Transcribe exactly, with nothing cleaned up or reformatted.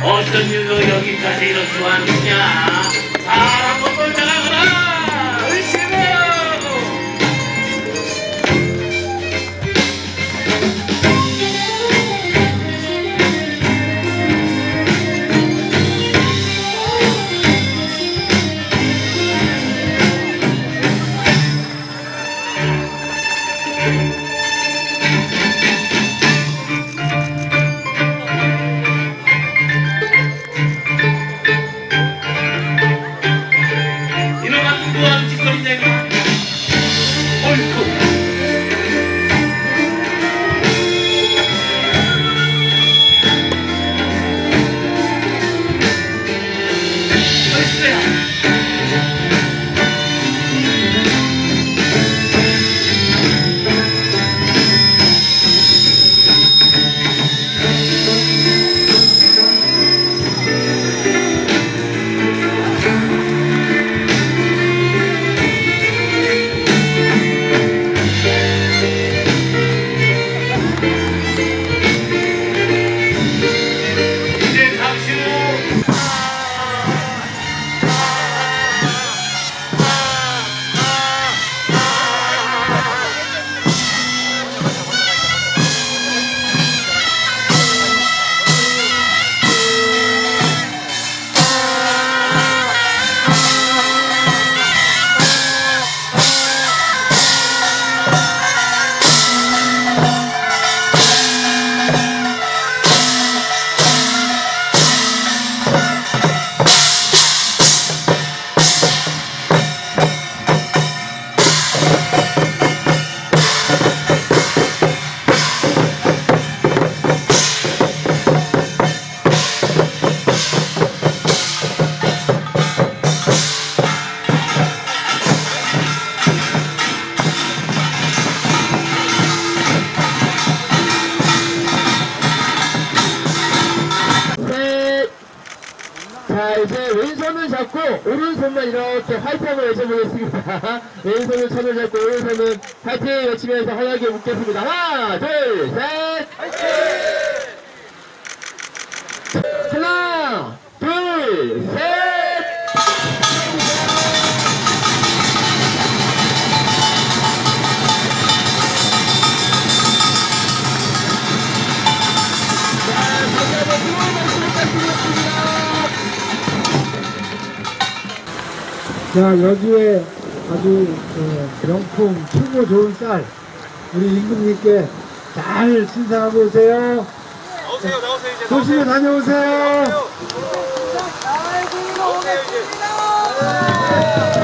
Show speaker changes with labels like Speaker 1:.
Speaker 1: 어떤 일로 여기까지 이렇게 왔느냐. 사람 먹고 나가거라. 의심해.
Speaker 2: 자, 이제 왼손을 잡고 오른손만 이렇게 화이팅 한번 외쳐보겠습니다. 왼손을 손을 잡고 오른손은 화이팅 외치면서 환하게 묻겠습니다. 하나, 둘, 셋! 화이팅! 하나, 둘, 셋!
Speaker 3: 자, 여주에 아주 어, 명품 최고 좋은 쌀 우리 임금님께 잘 신상하고 오세요.
Speaker 4: 나오세요, 나오세요, 이제.
Speaker 3: 조심히 다녀오세요.
Speaker 4: 나오세요. 나오세요, 이제.